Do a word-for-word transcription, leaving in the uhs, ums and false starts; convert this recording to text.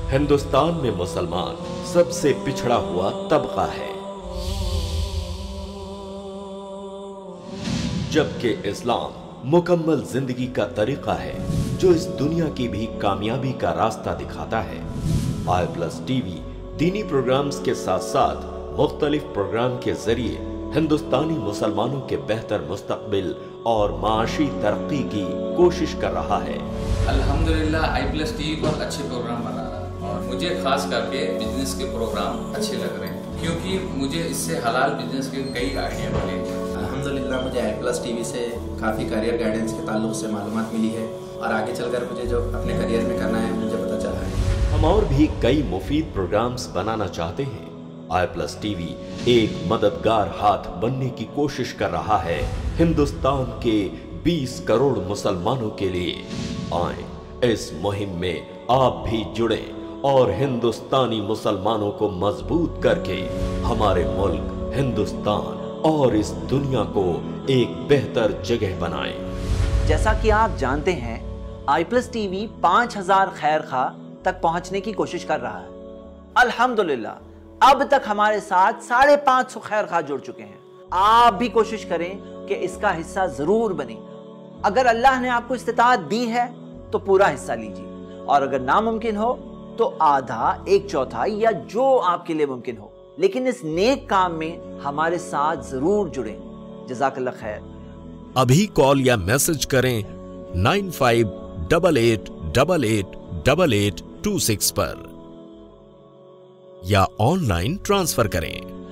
हिंदुस्तान में मुसलमान सबसे पिछड़ा हुआ तबका है, जबकि इस्लाम मुकम्मल जिंदगी का तरीका है जो इस दुनिया की भी कामयाबी का रास्ता दिखाता है। आई प्लस टीवी दीनी प्रोग्राम्स के साथ साथ मुख्तलिफ प्रोग्राम के जरिए हिंदुस्तानी मुसलमानों के बेहतर मुस्तकबिल और माशी तरक्की की कोशिश कर रहा है। अल्हम्दुलिल्लाह आई प्लस टीवी पर अच्छे प्रोग्राम बना रहा है और मुझे खास करके बिजनेस के प्रोग्राम अच्छे लग रहे हैं क्योंकि मुझे इससे हलाल बिजनेस के कई आइडिया मिले। अल्हम्दुलिल्लाह मुझे आई प्लस टीवी से काफ़ी करियर गाइडेंस के ताल्लुक से मालूमात मिली है और आगे चलकर मुझे जो अपने करियर में करना है मुझे पता चला है। हम और भी कई मुफीद प्रोग्राम्स बनाना चाहते हैं। आई प्लस टीवी एक मददगार हाथ बनने की कोशिश कर रहा है हिंदुस्तान के बीस करोड़ मुसलमानों के लिए। आए इस मुहिम में आप भी जुड़ें और हिंदुस्तानी मुसलमानों को मजबूत करके हमारे मुल्क हिंदुस्तान और इस दुनिया को एक बेहतर जगह बनाएं। जैसा कि आप जानते हैं, आई प्लस टीवी पांच हजार खैर खा तक पहुंचने की कोशिश कर रहा है। अल्हम्दुलिल्लाह अब तक हमारे साथ साढ़े पांच सौ खैर खा जुड़ चुके हैं। आप भी कोशिश करें कि इसका हिस्सा जरूर बने। अगर अल्लाह ने आपको इस्तिताअत दी है तो पूरा हिस्सा लीजिए और अगर नामुमकिन हो तो आधा, एक चौथाई या जो आपके लिए मुमकिन हो, लेकिन इस नेक काम में हमारे साथ जरूर जुड़ें। जज़ाकल्लाह खैर। अभी कॉल या मैसेज करें nine five double eight double eight double eight two six पर या ऑनलाइन ट्रांसफर करें।